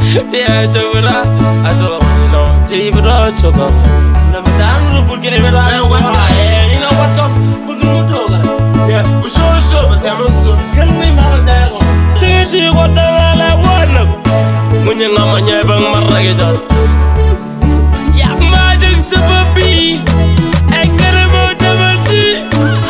Yeah, Jabra, I told you know, Jibra Choco. Never done to put it around. You know what? Come, put it yeah. So, but I'm also. Can we mount that one? See what the hell I want. When you're not my bang, my regular. Yeah, magic super B. I got about double T.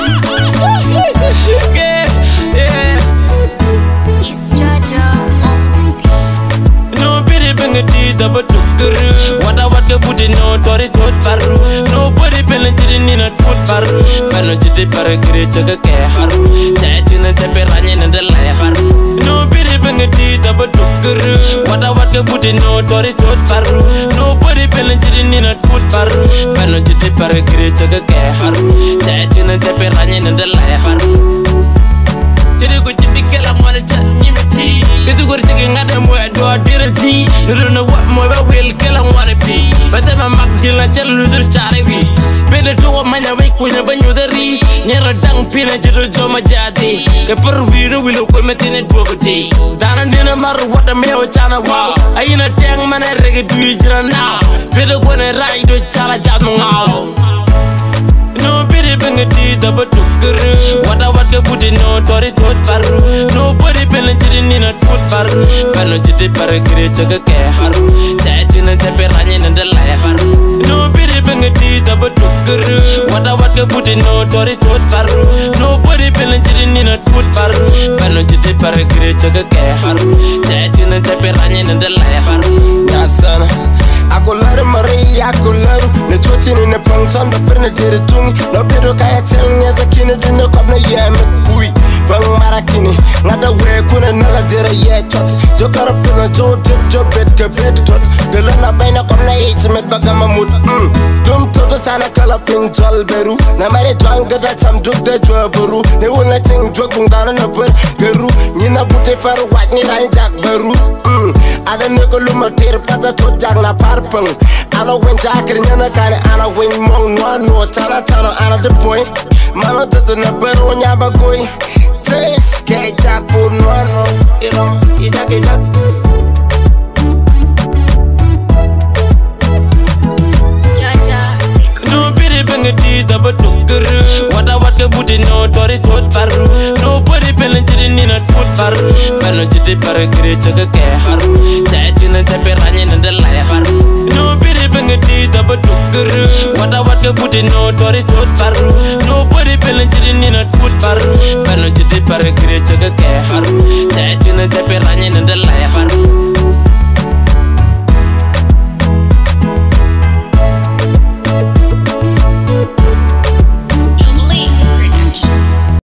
Yeah, yeah. It's Jaja on the beat. No pity bang a tea, double took. What I want to put in no Tori tot paru. Nobody penetrating in a tot paru. Penalty para creature a care haru. Tatin and Teperan and the lie haru. No pity bang a tea, double took. What I want to put in no Tori tot paru. Nobody penetrating in a tot paru. Penalty para creature a care haru. Tatin and Teperan and the lie haru. Go to the girl, I'm gonna chat Nimity. Get to go to taking at them where do I did a tea. You don't know what more I will kill and wanna be. But then I'm up till I tell you the charity. Better do a man awake when I bring you the re. Near a dung pin and jitter joma jati. The Peruvian will look with in a property. Down and dinner matter what the mail chana wow. I in a dang man I reggae do you now. Better go and ride to Chala Jamau. No pity bang a tea, double took. What I want to put in no Tori tot paru. Nobody penetrating in a tot paru. Penalty para creature a care haru. Tatin and Teperan and the lie haru. No pity bang a tea, double took. What I want to put in no Tori tot paru. Nobody penetrating in a tot paru. Penalty para creature a care haru. Tatin and Teperan and the lie haru. Yasana. I go let him Maria, I go let him. The twitching in the function, the furniture tongue. No better kaya telling you the kin of the no come no yam. We Bang Marakini, not the way couldn't never did a yet. You got a pillow, Joe dip, Joe bed, bed, tot. The Lana Bina come na eat met Bagamamut. Come to the Tana color pink jol beru. Now my drunk that some took the Jaburu. They won't let things drug down on a bird. The room, Nina put it for a white Nina Jack Beru. I don't know Luma Ter Pata to Jagna Parpung. I don't win Jack and Yana and I win Mong no Tana Tana out of the point. Mama to the Nabaru Yaba going. Taste K Jack for no, you know, you take it up. No pity bang a tea, double took. What I want to put in no Tori tot paru. Nobody penetrating in a tot paru. Penalty para creature a care haru. Tatin and Teperan and the lie haru. No pity bang a tea, double took. What I want to put in no Tori tot paru. Nobody penetrating in a tot paru. Penalty para creature a care haru. Tatin and Teperan and the lie haru.